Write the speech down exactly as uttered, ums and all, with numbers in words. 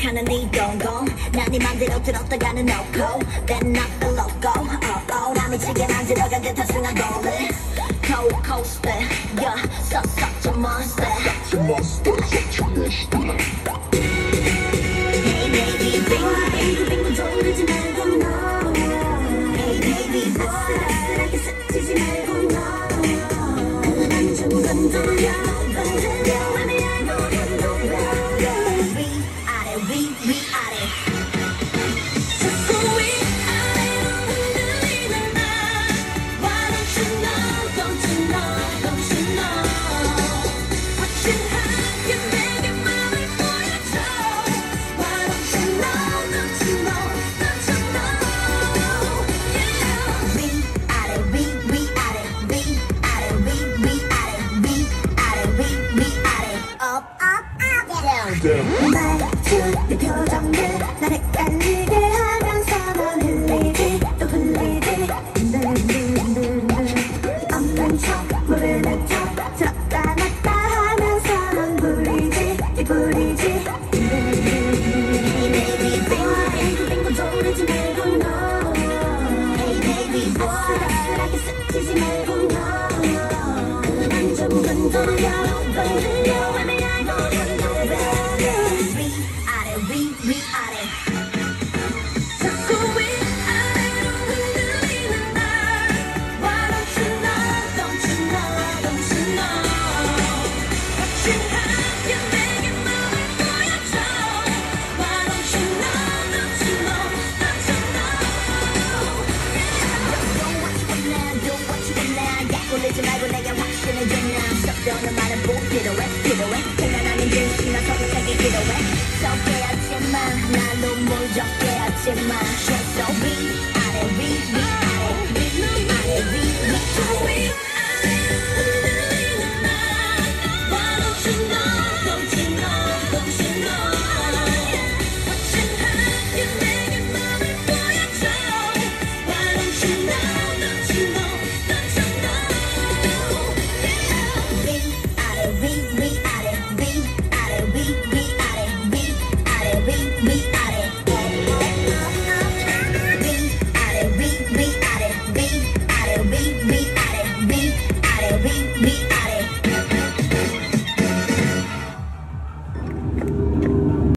생각하는 네 동공 난 네 맘대로 들었다가는 no go Then not the logo oh, oh, 나 미치게 만들어간 듯한 순간 golden Cold coaster yeah such such a monster Such a monster Such a monster Hey baby baby baby 돌리지 말고 no Hey baby 아슬아슬하게 스치지 말고 no 난 좀 건드려 건드려 애매하고 건드려 위아래 위 위아래 자꾸 위아래로 흔들리는 나 Why don't you know don't you know don't you know 확실하게 내게 맘을 보여줘 Why don't you know don't you know don't you know yeah 위아래 위 위아래 위아래 위 위아래 위아래 위 위아래 up up up down down 말투 표정들 나를 헷갈리게 하면서 넌 흘리지 또 흘리지 흔들흔들흔들흔들 없는 척 모르는 척 들었다 놨다 하면서 넌 부리지 부리지 Hey baby baby 빙고 돌리지 말고 no Hey baby 아슬아슬하게 스치지 말고 no 난 좀 건드려 건드려 애매하고 건드려 위아래 위 위아래 자꾸 위아래로 흔들리는 날 Why don't you know don't you know don't you know 확실하게 내게 맘을 보여줘 Why don't you know don't you know don't you know Do what you want now do what you want now 약 올리지 말고 내게 확신해줘 now 썩 떠는 말은 꼭 필요해 필요해 장난하는 듯이 난 서글하게 필요해 So